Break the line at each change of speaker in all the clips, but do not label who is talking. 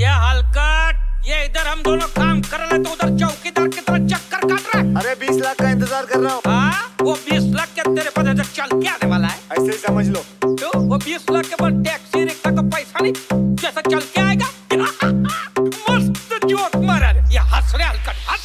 ये हलकट, ये इधर हम दोनों काम कर रहे तो उधर चौकीदार की तरह चक्कर काट रहा है।
अरे 20 लाख का इंतजार कर रहा हूँ।
हाँ, वो 20 लाख के तेरे पास इधर चल के आने वाला है।
ऐसे ही समझ लो।
तो वो 20 लाख के बाद टैक्सी रिक्शा का पैसा नहीं जैसा चल के आएगा। मस्त जोक मारा रे, ये हंस रहे हलकट हंस।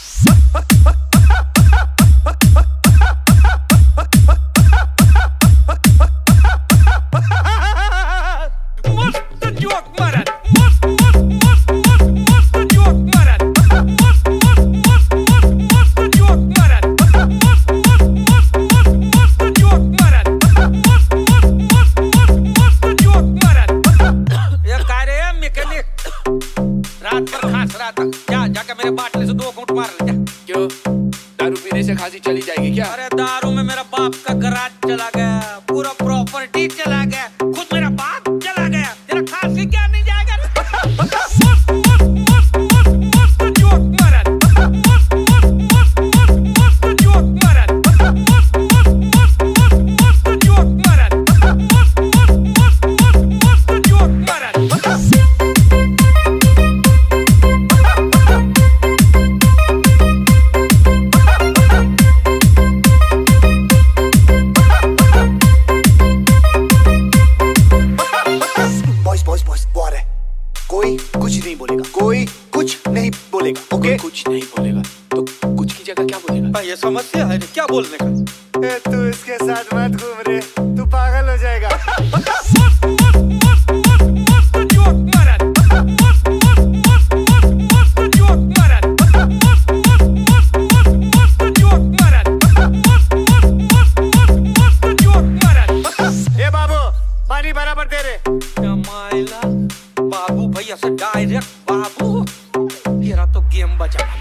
रात भर खांस रहा था, जाके मेरे बाटले से 2 घूंट मार ले जा।
क्यों, दारू पीने से खांसी चली जाएगी क्या?
अरे दारू में मेरा बाप का गराज चला गया, पूरा प्रॉपर्टी चला गया, खुद मेरा बाप चला गया, तेरा खांसी क्या नहीं जाएगा? मस्त मस्त मस्त मस्त जोक मारा, मस्त मस्त मस्त मस्त जोक मारा, मस्त मस्त मस्त मस्त जोक मारा, मस्त मस्त मस्त मस्त जोक मारा।
कोई कुछ नहीं बोलेगा, कोई कुछ नहीं बोलेगा, ओके?
कुछ नहीं बोलेगा तो कुछ की जगह क्या बोलेगा?
ये समस्या है क्या बोलने का?
तू इसके साथ मत घूम रे, तू पागल हो जाएगा।
मस्त मस्त मस्त मस्त मस्त जोक मारा, मस्त मस्त मस्त मस्त मस्त जोक मारा, मस्त मस्त मस्त मस्त मस्त जोक मारा, मस्त मस्त मस्त मस्त मस्त जोक मारा।
ये बाबू पानी बराबर दे रे।
माइला बाबू भैया से डायरेक्ट बाबू, तेरा तो गेम बचा।